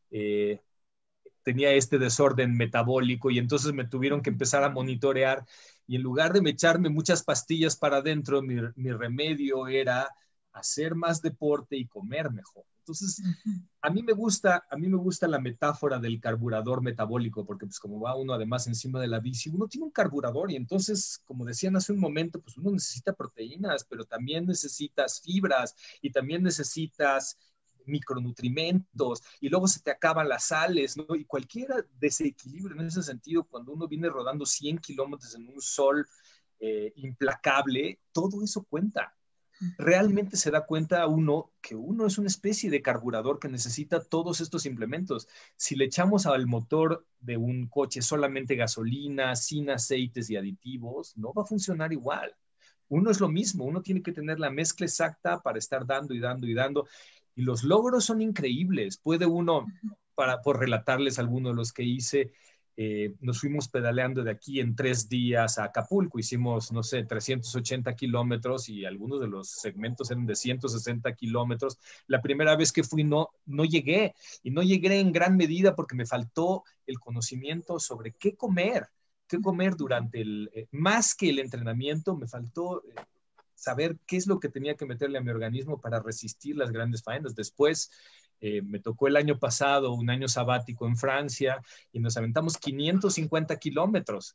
Eh, tenía este desorden metabólico y entonces me tuvieron que empezar a monitorear y en lugar de echarme muchas pastillas para adentro, mi, mi remedio era hacer más deporte y comer mejor. Entonces, a mí me gusta, a mí me gusta la metáfora del carburador metabólico, porque pues como va uno además encima de la bici, uno tiene un carburador y entonces, como decían hace un momento, pues uno necesita proteínas, pero también necesitas fibras y también necesitas micronutrimentos y luego se te acaban las sales, ¿no? Y cualquier desequilibrio en ese sentido, cuando uno viene rodando cien kilómetros en un sol eh, implacable, todo eso cuenta. Realmente se da cuenta uno que uno es una especie de carburador que necesita todos estos implementos. Si le echamos al motor de un coche solamente gasolina, sin aceites y aditivos, no va a funcionar igual. Uno es lo mismo, uno tiene que tener la mezcla exacta para estar dando y dando y dando. Y los logros son increíbles. Puede uno, para, por relatarles algunos de los que hice, Eh, nos fuimos pedaleando de aquí en tres días a Acapulco. Hicimos, no sé, trescientos ochenta kilómetros y algunos de los segmentos eran de ciento sesenta kilómetros. La primera vez que fui no, no llegué y no llegué en gran medida porque me faltó el conocimiento sobre qué comer, qué comer durante el, eh, más que el entrenamiento, me faltó eh, saber qué es lo que tenía que meterle a mi organismo para resistir las grandes faenas. Después, Eh, me tocó el año pasado un año sabático en Francia y nos aventamos quinientos cincuenta kilómetros.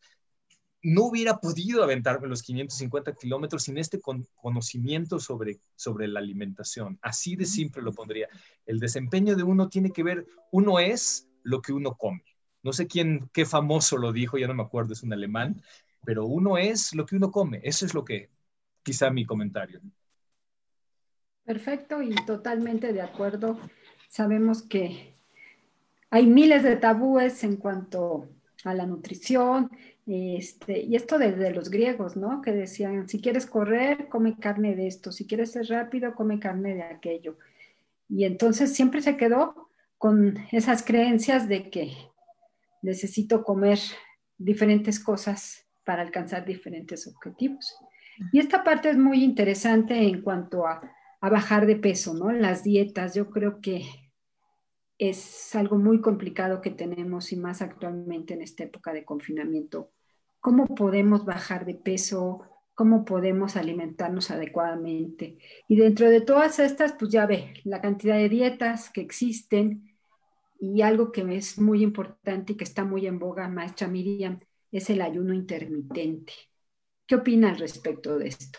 No hubiera podido aventarme los quinientos cincuenta kilómetros sin este con conocimiento sobre, sobre la alimentación. Así de simple lo pondría. El desempeño de uno tiene que ver, uno es lo que uno come. no sé quién, qué famoso lo dijo, ya no me acuerdo, es un alemán, pero uno es lo que uno come. Eso es lo que, quizá mi comentario. Perfecto y totalmente de acuerdo. Sabemos que hay miles de tabúes en cuanto a la nutrición, este, y esto desde los griegos, ¿no? Que decían, si quieres correr, come carne de esto, si quieres ser rápido, come carne de aquello. Y entonces siempre se quedó con esas creencias de que necesito comer diferentes cosas para alcanzar diferentes objetivos. Y esta parte es muy interesante en cuanto a, a bajar de peso, ¿no? Las dietas, yo creo que es algo muy complicado que tenemos y más actualmente en esta época de confinamiento. ¿Cómo podemos bajar de peso? ¿Cómo podemos alimentarnos adecuadamente? Y dentro de todas estas, pues ya ve la cantidad de dietas que existen y algo que es muy importante y que está muy en boga, maestra Miriam, es el ayuno intermitente. ¿Qué opina al respecto de esto?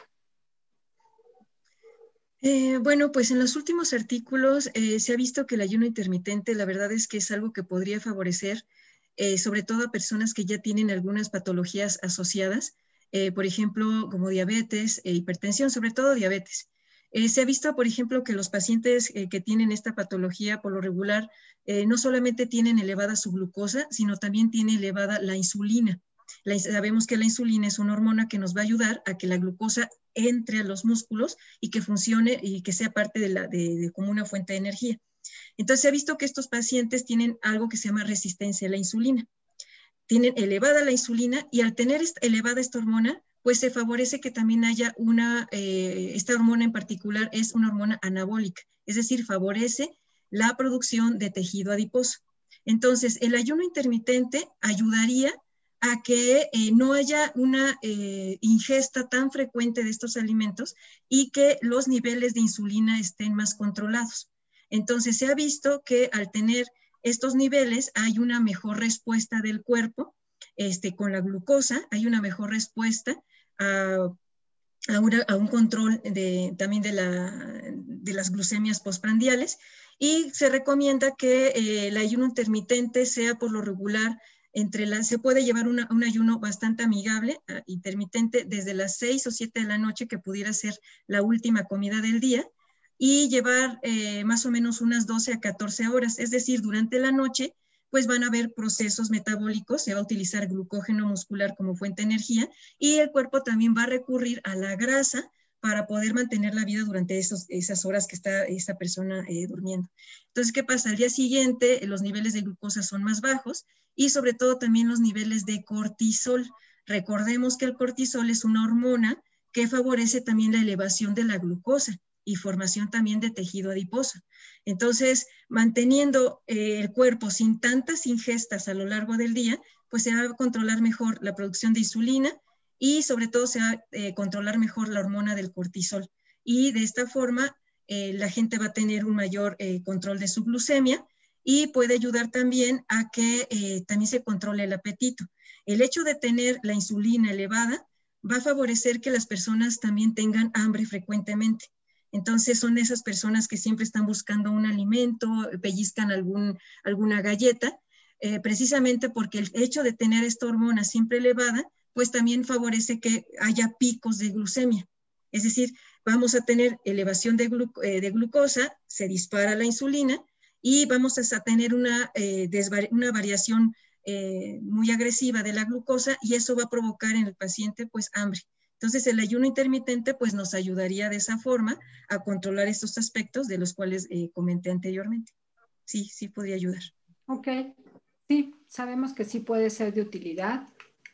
Eh, bueno, pues en los últimos artículos eh, se ha visto que el ayuno intermitente, la verdad es que es algo que podría favorecer, eh, sobre todo a personas que ya tienen algunas patologías asociadas, eh, por ejemplo, como diabetes e hipertensión, sobre todo diabetes. Eh, se ha visto, por ejemplo, que los pacientes eh, que tienen esta patología, por lo regular, eh, no solamente tienen elevada su glucosa, sino también tiene elevada la insulina. La, sabemos que la insulina es una hormona que nos va a ayudar a que la glucosa entre a los músculos y que funcione y que sea parte de, la, de, de como una fuente de energía. Entonces se ha visto que estos pacientes tienen algo que se llama resistencia a la insulina. Tienen elevada la insulina y al tener esta, elevada esta hormona, pues se favorece que también haya una, eh, esta hormona en particular es una hormona anabólica, es decir, favorece la producción de tejido adiposo. Entonces, el ayuno intermitente ayudaría a que eh, no haya una eh, ingesta tan frecuente de estos alimentos y que los niveles de insulina estén más controlados. Entonces, se ha visto que al tener estos niveles hay una mejor respuesta del cuerpo este, con la glucosa, hay una mejor respuesta a, a, una, a un control de, también de, la, de las glucemias postprandiales y se recomienda que eh, el ayuno intermitente sea por lo regular entre las, se puede llevar una, un ayuno bastante amigable, uh, intermitente, desde las seis o siete de la noche, que pudiera ser la última comida del día, y llevar eh, más o menos unas doce a catorce horas, es decir, durante la noche, pues van a haber procesos metabólicos, se va a utilizar glucógeno muscular como fuente de energía, y el cuerpo también va a recurrir a la grasa para poder mantener la vida durante esos, esas horas que está esta persona eh, durmiendo. Entonces, ¿qué pasa? Al día siguiente los niveles de glucosa son más bajos y sobre todo también los niveles de cortisol. Recordemos que el cortisol es una hormona que favorece también la elevación de la glucosa y formación también de tejido adiposo. Entonces, manteniendo eh, el cuerpo sin tantas ingestas a lo largo del día, pues se va a controlar mejor la producción de insulina, y sobre todo se va a eh, controlar mejor la hormona del cortisol. Y de esta forma eh, la gente va a tener un mayor eh, control de su glucemia y puede ayudar también a que eh, también se controle el apetito. El hecho de tener la insulina elevada va a favorecer que las personas también tengan hambre frecuentemente. Entonces son esas personas que siempre están buscando un alimento, pellizcan algún, alguna galleta, eh, precisamente porque el hecho de tener esta hormona siempre elevada pues también favorece que haya picos de glucemia. Es decir, vamos a tener elevación de, glu eh, de glucosa, se dispara la insulina y vamos a tener una, eh, una variación eh, muy agresiva de la glucosa y eso va a provocar en el paciente pues hambre. Entonces el ayuno intermitente pues nos ayudaría de esa forma a controlar estos aspectos de los cuales eh, comenté anteriormente. Sí, sí podría ayudar. Ok, sí, sabemos que sí puede ser de utilidad.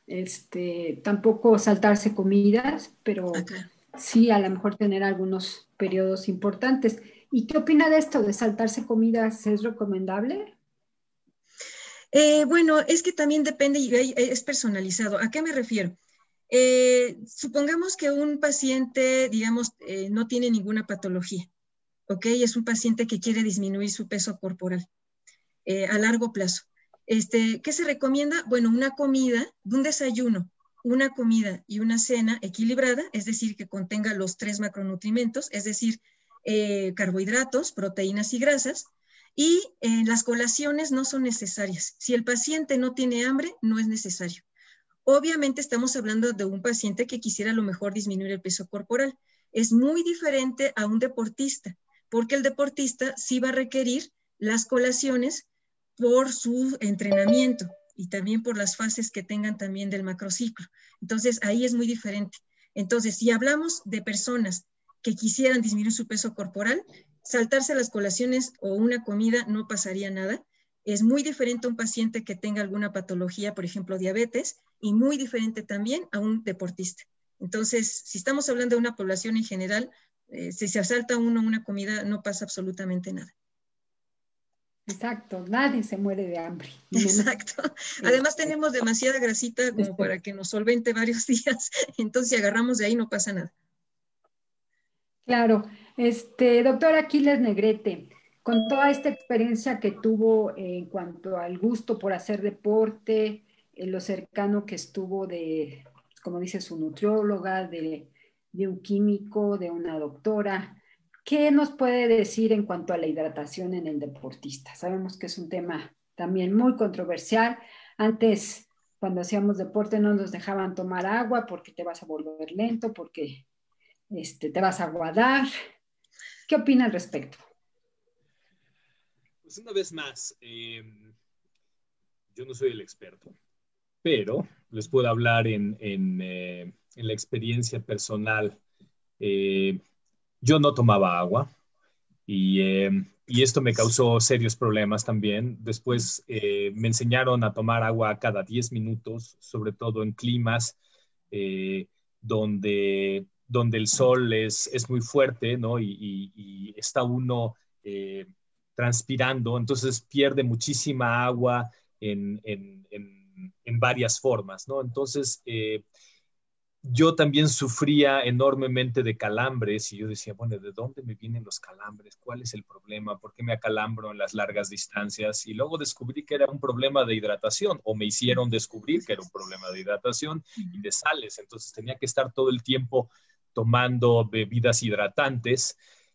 Este, tampoco saltarse comidas, pero okay. Sí a lo mejor tener algunos periodos importantes. ¿Y qué opina de esto de saltarse comidas? ¿Es recomendable? Eh, bueno, es que también depende y es personalizado. ¿A qué me refiero? Eh, supongamos que un paciente, digamos, eh, no tiene ninguna patología, ¿ok? Es un paciente que quiere disminuir su peso corporal eh, a largo plazo. Este, ¿qué se recomienda? Bueno, una comida, un desayuno, una comida y una cena equilibrada, es decir, que contenga los tres macronutrientes, es decir, eh, carbohidratos, proteínas y grasas, Y eh, las colaciones no son necesarias. Si el paciente no tiene hambre, no es necesario. Obviamente estamos hablando de un paciente que quisiera a lo mejor disminuir el peso corporal. Es muy diferente a un deportista, porque el deportista sí va a requerir las colaciones por su entrenamiento y también por las fases que tengan también del macrociclo. Entonces, ahí es muy diferente. Entonces, si hablamos de personas que quisieran disminuir su peso corporal, saltarse las colaciones o una comida no pasaría nada. Es muy diferente a un paciente que tenga alguna patología, por ejemplo, diabetes, y muy diferente también a un deportista. Entonces, si estamos hablando de una población en general, eh, si se salta uno una comida, no pasa absolutamente nada. Exacto, nadie se muere de hambre. Exacto. Además tenemos demasiada grasita como para que nos solvente varios días, entonces si agarramos de ahí no pasa nada. Claro. Este, doctor Aquiles Negrete, con toda esta experiencia que tuvo en cuanto al gusto por hacer deporte, en lo cercano que estuvo de, como dice su nutrióloga, de, de un químico, de una doctora, ¿qué nos puede decir en cuanto a la hidratación en el deportista? Sabemos que es un tema también muy controversial. Antes, cuando hacíamos deporte, no nos dejaban tomar agua porque te vas a volver lento, porque este, te vas a aguadar. ¿Qué opina al respecto? Pues una vez más, eh, yo no soy el experto, pero les puedo hablar en, en, eh, en la experiencia personal. Eh, yo no tomaba agua y, eh, y esto me causó serios problemas también. Después eh, me enseñaron a tomar agua cada diez minutos, sobre todo en climas eh, donde, donde el sol es, es muy fuerte, ¿no? Y, y, y está uno eh, transpirando, entonces pierde muchísima agua en, en, en, en varias formas, ¿no? Entonces, eh, yo también sufría enormemente de calambres y yo decía, bueno, ¿de dónde me vienen los calambres? ¿Cuál es el problema? ¿Por qué me acalambro en las largas distancias? Y luego descubrí que era un problema de hidratación, o me hicieron descubrir que era un problema de hidratación y de sales. Entonces tenía que estar todo el tiempo tomando bebidas hidratantes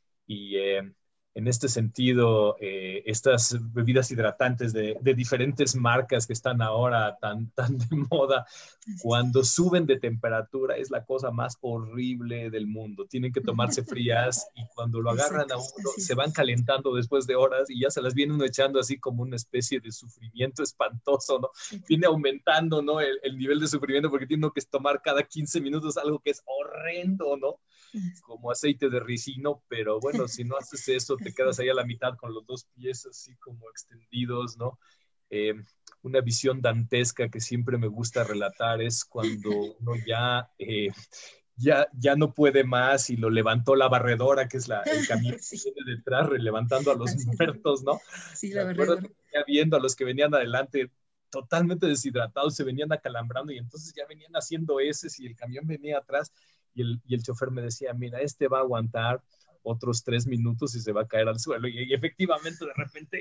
y eh, en este sentido, eh, estas bebidas hidratantes de, de diferentes marcas que están ahora tan, tan de moda, cuando suben de temperatura es la cosa más horrible del mundo. Tienen que tomarse frías y cuando lo agarran a uno se van calentando después de horas y ya se las viene uno echando así como una especie de sufrimiento espantoso, ¿no? Viene aumentando, ¿no? El, el nivel de sufrimiento porque tiene que tomar cada quince minutos algo que es horrendo, ¿no? Como aceite de ricino, pero bueno, si no haces eso, te quedas ahí a la mitad con los dos pies así como extendidos, ¿no? Eh, una visión dantesca que siempre me gusta relatar es cuando uno ya, eh, ya, ya no puede más y lo levantó la barredora, que es la, el camión sí. que viene detrás, levantando a los sí. muertos, ¿no? Sí, la barredora. Ya viendo a los que venían adelante totalmente deshidratados, se venían acalambrando y entonces ya venían haciendo heces y el camión venía atrás y el, y el chofer me decía, mira, este va a aguantar otros tres minutos y se va a caer al suelo. Y, y efectivamente, de repente,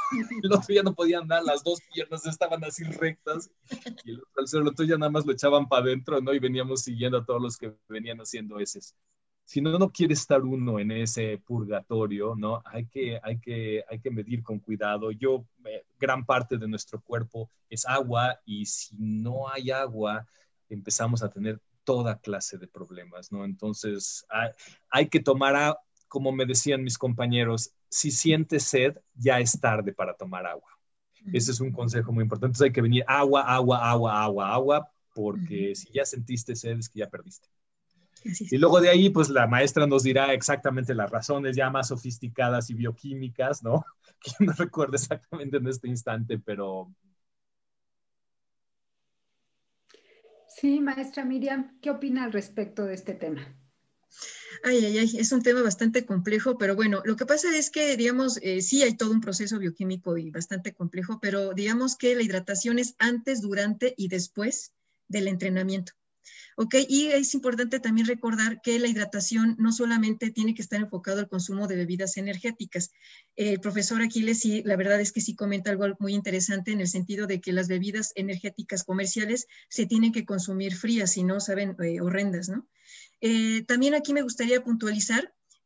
el otro ya no podía andar, las dos piernas estaban así rectas y el otro al suelo, entonces ya nada más lo echaban para adentro, ¿no? Y veníamos siguiendo a todos los que venían haciendo heces. Si no, no quiere estar uno en ese purgatorio, ¿no? Hay que, hay que, hay que medir con cuidado. Yo, eh, gran parte de nuestro cuerpo es agua y si no hay agua, empezamos a tener toda clase de problemas, ¿no? Entonces, hay, hay que tomar, a, como me decían mis compañeros, si sientes sed, ya es tarde para tomar agua. Uh-huh. Ese es un consejo muy importante. Entonces hay que venir agua, agua, agua, agua, agua, porque uh-huh. si ya sentiste sed, es que ya perdiste. Y luego de ahí, pues la maestra nos dirá exactamente las razones ya más sofisticadas y bioquímicas, ¿no? Que no recuerdo exactamente en este instante, pero... Sí, maestra Miriam, ¿qué opina al respecto de este tema? Ay, ay, ay, es un tema bastante complejo, pero bueno, lo que pasa es que, digamos, eh, sí hay todo un proceso bioquímico y bastante complejo, pero digamos que la hidratación es antes, durante y después del entrenamiento. ¿Ok? Y es importante también recordar que la hidratación no solamente tiene que estar enfocado al consumo de bebidas energéticas. Eh, el profesor Aquiles, sí, la verdad es que sí comenta algo muy interesante en el sentido de que las bebidas energéticas comerciales se tienen que consumir frías, si no, saben, eh, horrendas, ¿no? Eh, también aquí me gustaría puntualizar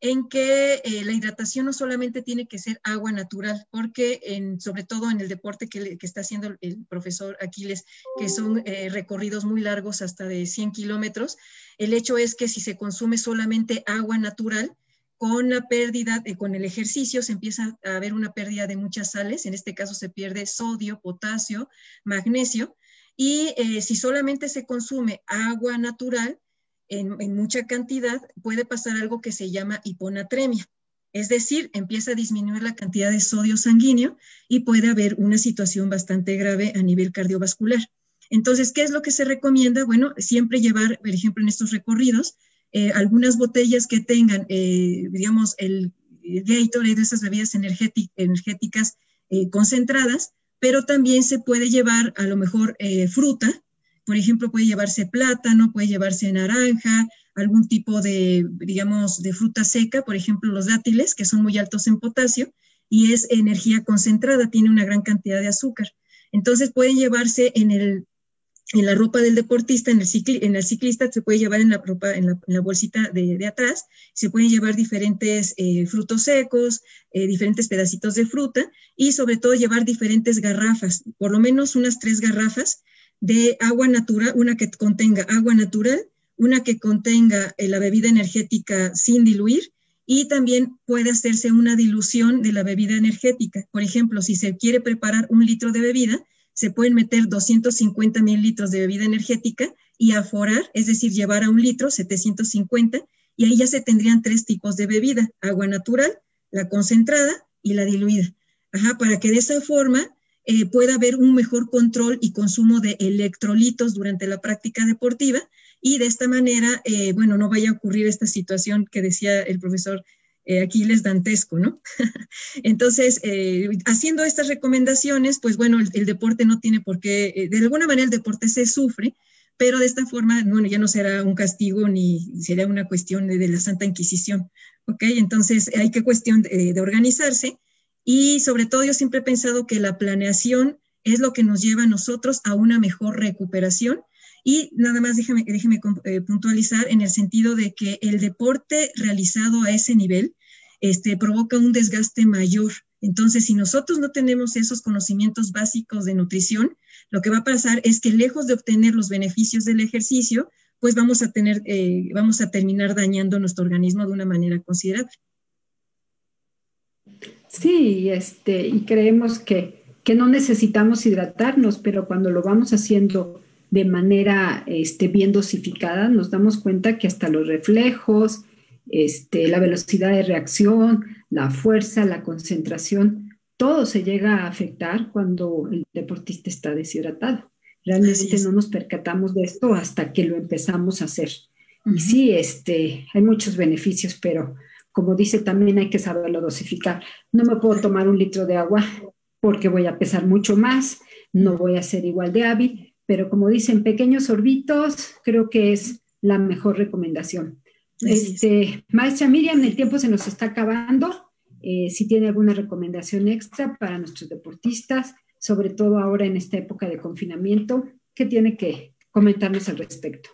en que eh, la hidratación no solamente tiene que ser agua natural, porque en, sobre todo en el deporte que, que está haciendo el profesor Aquiles, que son eh, recorridos muy largos hasta de cien kilómetros, el hecho es que si se consume solamente agua natural, con la pérdida, eh, con el ejercicio se empieza a haber una pérdida de muchas sales, en este caso se pierde sodio, potasio, magnesio, y eh, si solamente se consume agua natural, En, en mucha cantidad, puede pasar algo que se llama hiponatremia. Es decir, empieza a disminuir la cantidad de sodio sanguíneo y puede haber una situación bastante grave a nivel cardiovascular. Entonces, ¿qué es lo que se recomienda? Bueno, siempre llevar, por ejemplo, en estos recorridos, eh, algunas botellas que tengan, eh, digamos, el, el Gatorade, esas bebidas energéticas eh, concentradas, pero también se puede llevar a lo mejor eh, fruta. Por ejemplo, puede llevarse plátano, puede llevarse naranja, algún tipo de, digamos, de fruta seca, por ejemplo, los dátiles, que son muy altos en potasio, y es energía concentrada, tiene una gran cantidad de azúcar. Entonces, pueden llevarse en, el, en la ropa del deportista, en el, cicli, en el ciclista, se puede llevar en la, ropa, en la, en la bolsita de, de atrás, se pueden llevar diferentes eh, frutos secos, eh, diferentes pedacitos de fruta, y sobre todo llevar diferentes garrafas, por lo menos unas tres garrafas, de agua natural, una que contenga agua natural, una que contenga eh, la bebida energética sin diluir, y también puede hacerse una dilución de la bebida energética. Por ejemplo, si se quiere preparar un litro de bebida, se pueden meter doscientos cincuenta mililitros de bebida energética y aforar, es decir, llevar a un litro, setecientos cincuenta, y ahí ya se tendrían tres tipos de bebida: agua natural, la concentrada y la diluida. Ajá, para que de esa forma Eh, pueda haber un mejor control y consumo de electrolitos durante la práctica deportiva, y de esta manera, eh, bueno, no vaya a ocurrir esta situación que decía el profesor eh, Aquiles, dantesco, ¿no? Entonces, eh, haciendo estas recomendaciones, pues bueno, el, el deporte no tiene por qué, eh, de alguna manera el deporte se sufre, pero de esta forma, bueno, ya no será un castigo ni será una cuestión de, de la Santa Inquisición, ¿ok? Entonces, hay que cuestión de, de organizarse. Y sobre todo yo siempre he pensado que la planeación es lo que nos lleva a nosotros a una mejor recuperación. Y nada más déjame, déjame eh, puntualizar en el sentido de que el deporte realizado a ese nivel este, provoca un desgaste mayor. Entonces, si nosotros no tenemos esos conocimientos básicos de nutrición, lo que va a pasar es que lejos de obtener los beneficios del ejercicio, pues vamos a, tener, eh, vamos a terminar dañando nuestro organismo de una manera considerable. Sí, este, y creemos que, que no necesitamos hidratarnos, pero cuando lo vamos haciendo de manera este, bien dosificada, nos damos cuenta que hasta los reflejos, este, la velocidad de reacción, la fuerza, la concentración, todo se llega a afectar cuando el deportista está deshidratado. Realmente no nos percatamos de esto hasta que lo empezamos a hacer. Uh-huh. Y sí, este, hay muchos beneficios, pero como dice, también hay que saberlo dosificar. No me puedo tomar un litro de agua porque voy a pesar mucho más, no voy a ser igual de hábil, pero como dicen, pequeños sorbitos, creo que es la mejor recomendación. Este, maestra Miriam, el tiempo se nos está acabando. Eh, si tiene alguna recomendación extra para nuestros deportistas, sobre todo ahora en esta época de confinamiento, ¿qué tiene que comentarnos al respecto?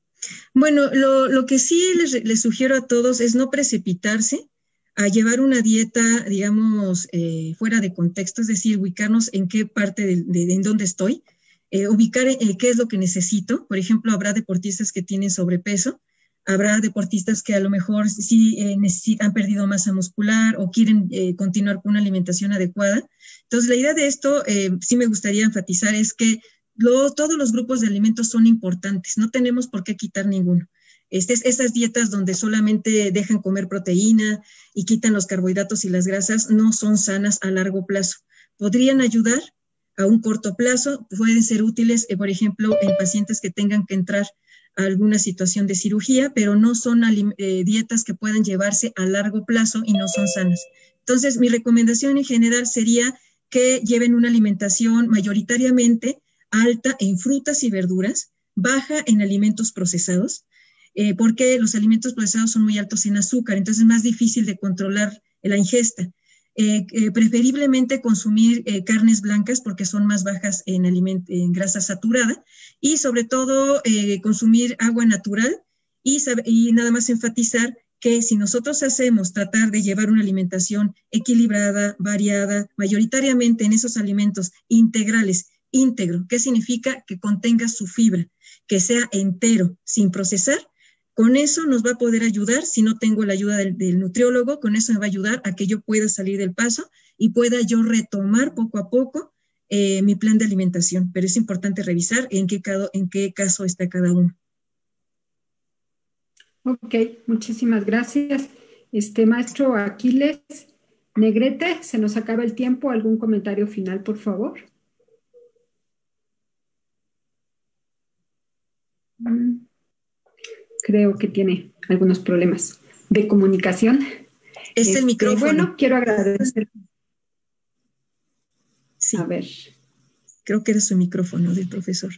Bueno, lo, lo que sí les, les sugiero a todos es no precipitarse a llevar una dieta, digamos, eh, fuera de contexto, es decir, ubicarnos en qué parte de, de, de en dónde estoy, eh, ubicar eh, qué es lo que necesito. Por ejemplo, habrá deportistas que tienen sobrepeso, habrá deportistas que a lo mejor sí eh, necesitan, han perdido masa muscular o quieren eh, continuar con una alimentación adecuada. Entonces, la idea de esto, eh, sí me gustaría enfatizar, es que Lo, todos los grupos de alimentos son importantes, no tenemos por qué quitar ninguno. Este, esas dietas donde solamente dejan comer proteína y quitan los carbohidratos y las grasas no son sanas a largo plazo. Podrían ayudar a un corto plazo, pueden ser útiles, eh, por ejemplo, en pacientes que tengan que entrar a alguna situación de cirugía, pero no son eh, dietas que puedan llevarse a largo plazo y no son sanas. Entonces, mi recomendación en general sería que lleven una alimentación mayoritariamente alta en frutas y verduras, baja en alimentos procesados, eh, porque los alimentos procesados son muy altos en azúcar, entonces es más difícil de controlar la ingesta. Eh, eh, preferiblemente consumir eh, carnes blancas porque son más bajas en, en grasa saturada, y sobre todo eh, consumir agua natural, y, y nada más enfatizar que si nosotros hacemos tratar de llevar una alimentación equilibrada, variada, mayoritariamente en esos alimentos integrales, íntegro, ¿qué significa? Que contenga su fibra, que sea entero, sin procesar. Con eso nos va a poder ayudar, si no tengo la ayuda del, del nutriólogo, con eso me va a ayudar a que yo pueda salir del paso y pueda yo retomar poco a poco eh, mi plan de alimentación. Pero es importante revisar en qué, en qué caso está cada uno. Ok, muchísimas gracias. Este maestro Aquiles Negrete, se nos acaba el tiempo. ¿Algún comentario final, por favor? Creo que tiene algunos problemas de comunicación. Es este, el micrófono. Bueno, quiero agradecer. Sí. A ver. Creo que era su micrófono del profesor.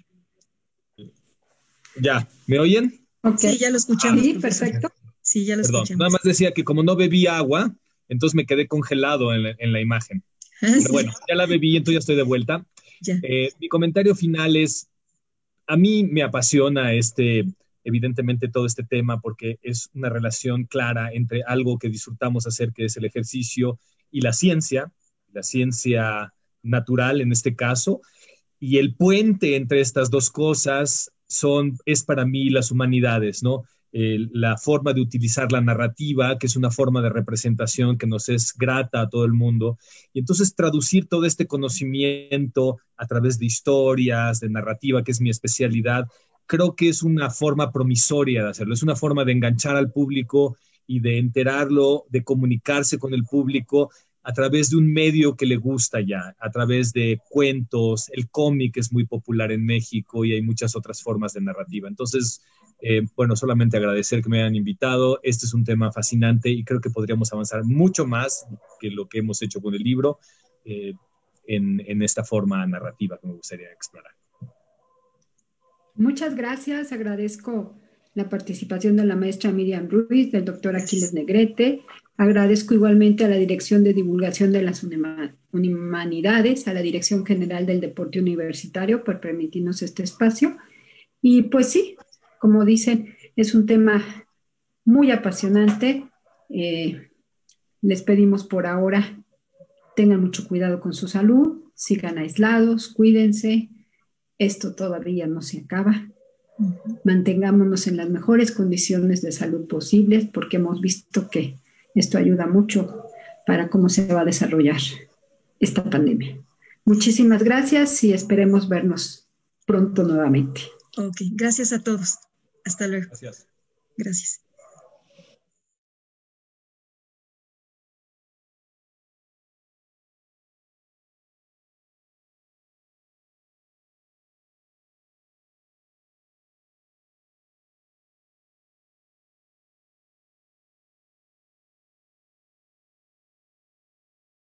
Ya, ¿me oyen? Okay. Sí, ya lo escuchamos. Sí, profesor. Perfecto. Sí, ya lo Perdón, escuchamos. Nada más decía que como no bebí agua, entonces me quedé congelado en la, en la imagen. Ah, Pero sí. Bueno, ya la bebí, entonces ya estoy de vuelta. Ya. Eh, mi comentario final es, a mí me apasiona este, evidentemente todo este tema porque es una relación clara entre algo que disfrutamos hacer, que es el ejercicio, y la ciencia, la ciencia natural en este caso, y el puente entre estas dos cosas son, es para mí las humanidades, ¿no? Eh, la forma de utilizar la narrativa, que es una forma de representación que nos es grata a todo el mundo, y entonces traducir todo este conocimiento a través de historias, de narrativa, que es mi especialidad, creo que es una forma promisoria de hacerlo, es una forma de enganchar al público y de enterarlo, de comunicarse con el público a través de un medio que le gusta ya, a través de cuentos. El cómic es muy popular en México y hay muchas otras formas de narrativa. Entonces, eh, bueno, solamente agradecer que me hayan invitado. Este es un tema fascinante y creo que podríamos avanzar mucho más que lo que hemos hecho con el libro eh, en, en esta forma narrativa que me gustaría explorar. Muchas gracias. Agradezco la participación de la maestra Miriam Ruiz, del doctor Aquiles Negrete. Agradezco igualmente a la Dirección de Divulgación de las Humanidades, a la Dirección General del Deporte Universitario por permitirnos este espacio. Y pues sí, como dicen, es un tema muy apasionante. Eh, les pedimos por ahora, tengan mucho cuidado con su salud, sigan aislados, cuídense. Esto todavía no se acaba. Mantengámonos en las mejores condiciones de salud posibles porque hemos visto que esto ayuda mucho para cómo se va a desarrollar esta pandemia. Muchísimas gracias y esperemos vernos pronto nuevamente. Ok, gracias a todos. Hasta luego. Gracias. Gracias.